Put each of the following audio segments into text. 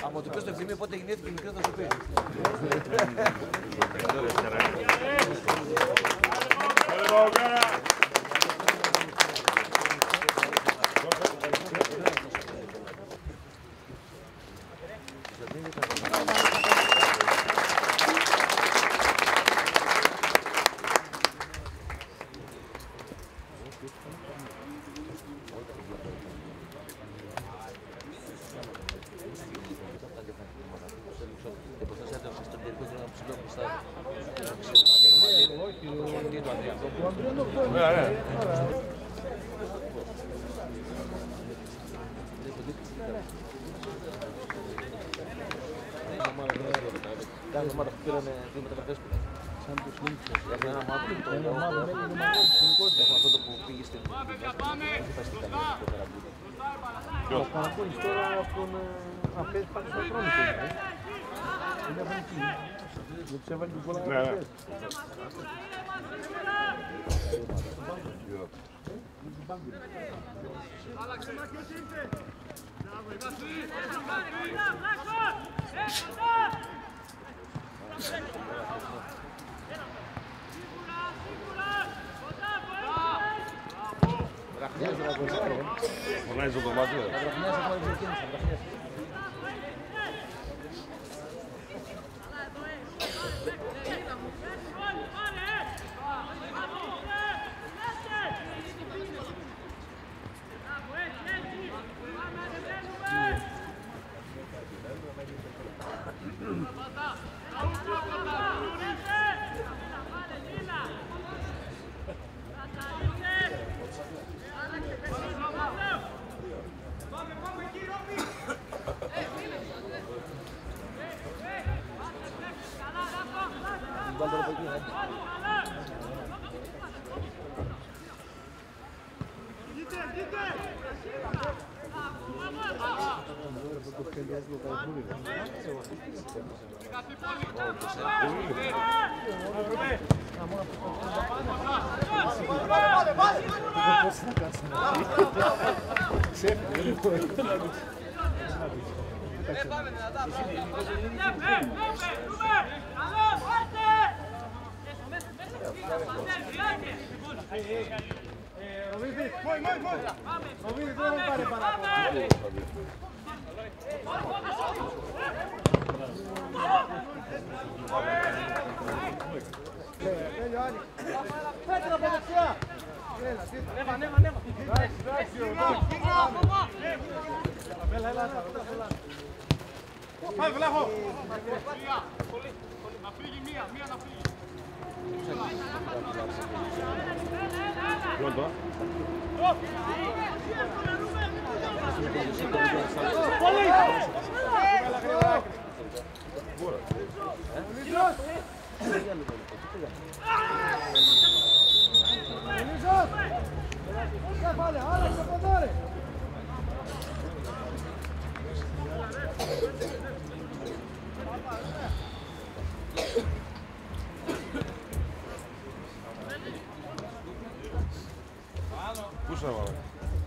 Από το πες στο Ευθυμίο πότε γεννήθηκε μικρό θα σου πει. Κάθε ομάδα που πήρανε δύο μεταγραφές που σαν τους Λίνξες. Έχουν ένα μάτι που έχουν αυτό το που πήγε στην Ο Παναγούλης τώρα από τον Αφές πάνω στον χρόνο του. Είναι αφανική. Δεν τους έβαλε την πολλά γραφές. Άλλαξε να ποιος ήρθε. Φωνάζει το μάτι. Πέτρα από δεξιά! Ανέβα! Πάμε Βλάχο! Να φύγει μία να φύγει. Πronto? Πολύ! Πού σε έβαλε?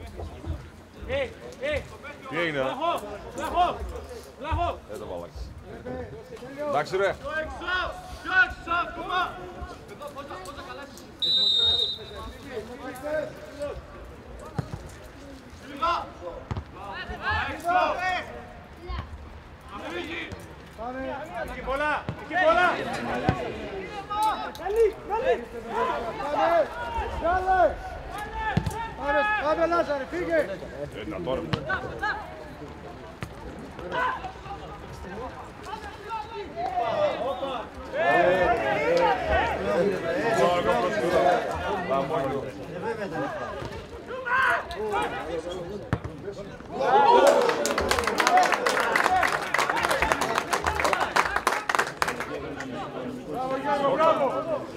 Τι έγινε? Βλάχο! Δεν το βάλα. Εντάξει ρε. Πιο έξω, ακόμα! Εδώ πόσα καλά είσαι. Έξω! Αφήγει! Εκεί πολλά! Καλή! Πάμε Λάζαρε, φύγε! Να τώρα. Μπράβο!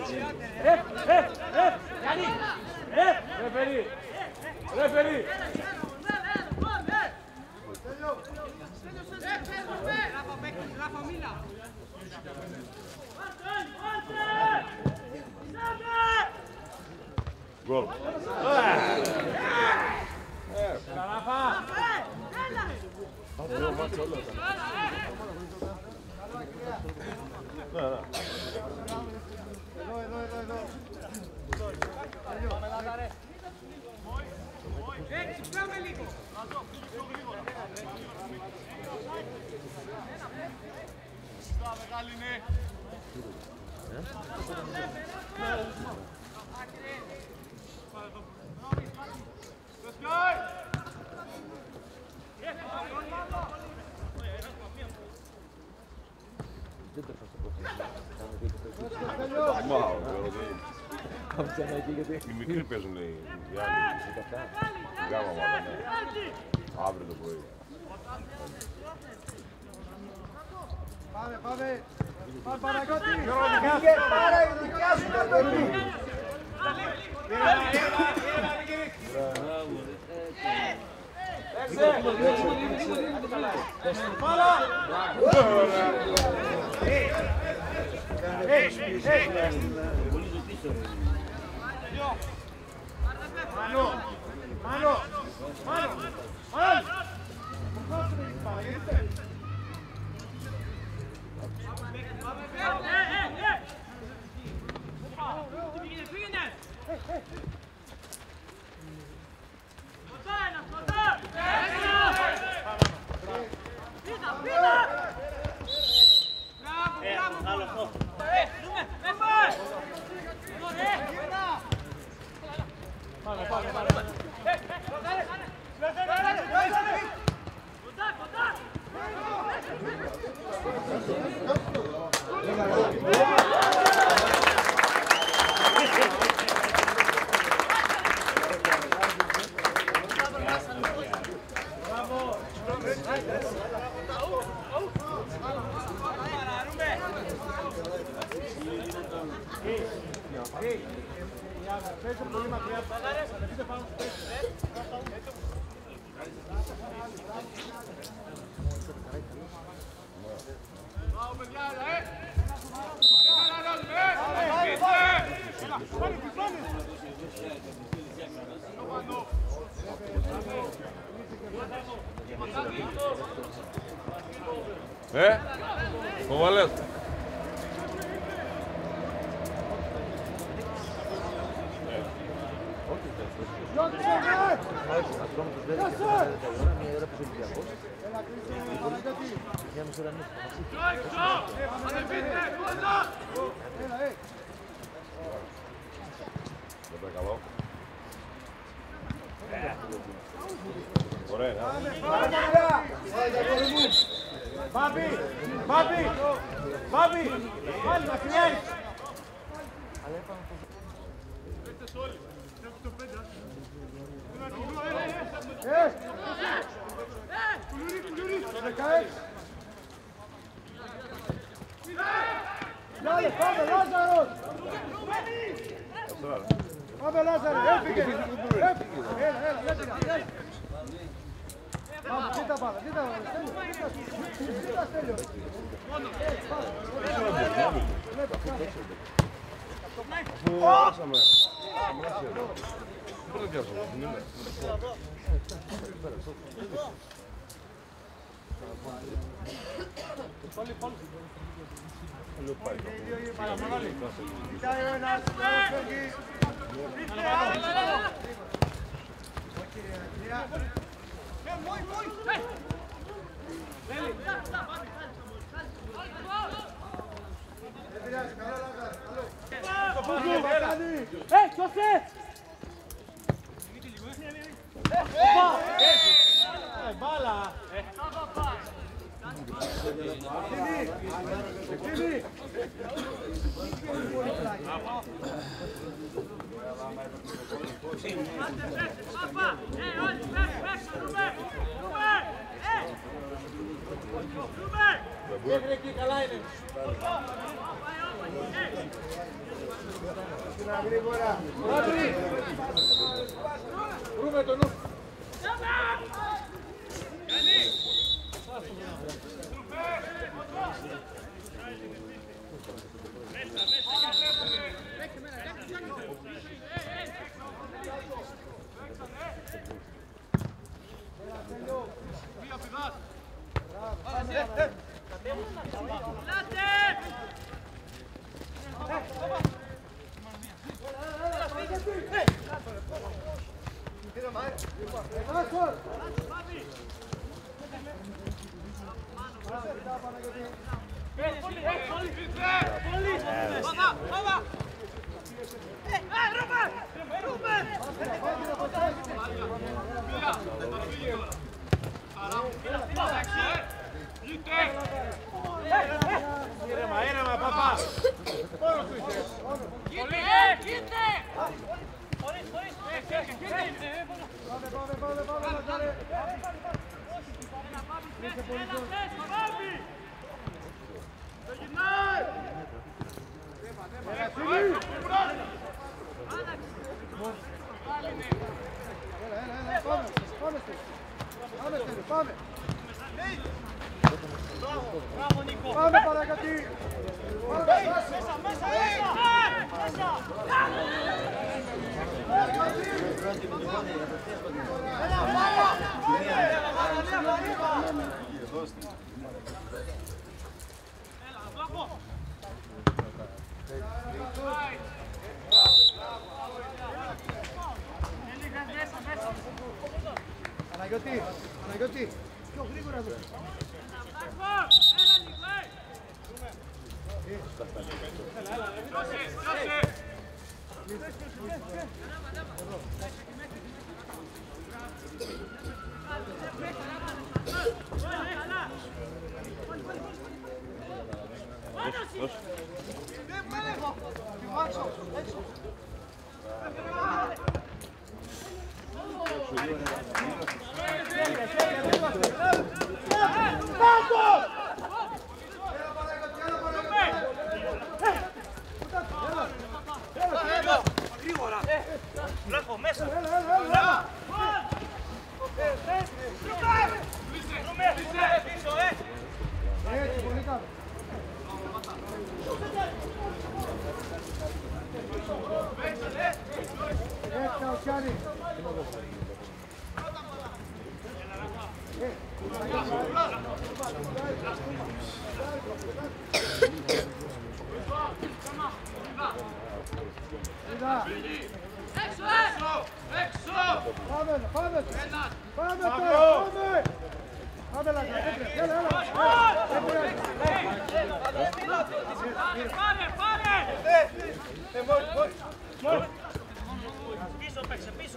Ρεφερί! Γκολ. Ραφά! Ναι, ναι. Πάμε λίγο. Μεγάλη είναι. Οι μικροί παίζουν οι άλλοι. Γάμα μάλλον, ναι. Αύριο το πρωί. Πάμε, πάμε. Πάμε Παναγιώτη. Πάρε η δικιά σου το παιδί. Το βάλες. Δεν πάει καλό. Ωραία. Μπάμπη, Μπάμπη, Μπάμπη, πάλι μακριά. Πάμε Λάζαρος! Πάμε Λάζαρο, έφυγε! Έλα, πάμε, κοίτα πάμε, κοίτα Στέλιο! Αφού άσαμε. Δεν το πιάσαμε, δεν είναι. Κοιτάει ο ένας, φεύγει! Σώσε! Μπάλα! Μέχρι εκεί καλά είναι. Βρούμε τον νου. Μία πηδάς. Ήρεμα, παπά! Πόνο του είσαι! Πάμε, Λαζάρε! Πάμε! Πάμε παρακατή! Παναγιώτη, πιο γρήγορα εδώ. Μπράβο, μέσα! Έτσι, πολύ κάτω. Έτσι, Αουσιάννη. Πάμε! Πάμε, Λαζάρε! Έλα! Πάρε! Πίσω, παίξε, πίσω!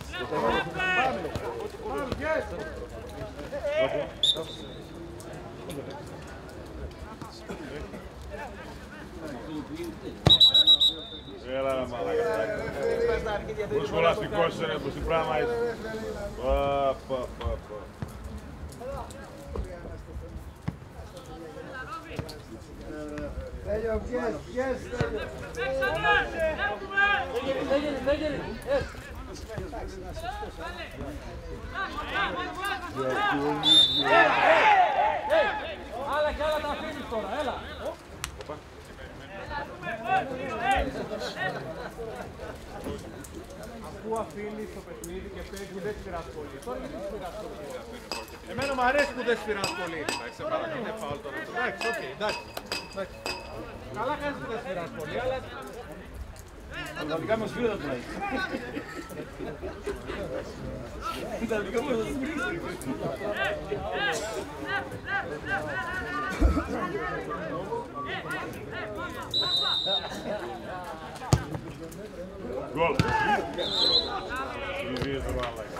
Έλα ρε μαλάκα. Πώς σχολαστικός είσαι ρε, πως τι πράγμα είσαι. Τέλειο, yes, Δεν άλλα κι άλλα τα αφήνεις τώρα, έλα. Αφού αφήνεις το παιχνίδι και παίζει δεν σφυράς πολύ. Τώρα γιατί σφυράς πολύ. Εμένα μου αρέσει που δεν σφυράς πολύ. Είναι φάουλ τώρα. Εντάξει. Καλά κάνεις που δεν σφυράς πολύ, αλλά... Τα δικά μας φίλια θα πλάει. Τα δικά μας θα σφυρίσει. Γκολ. Easy as a ball like that.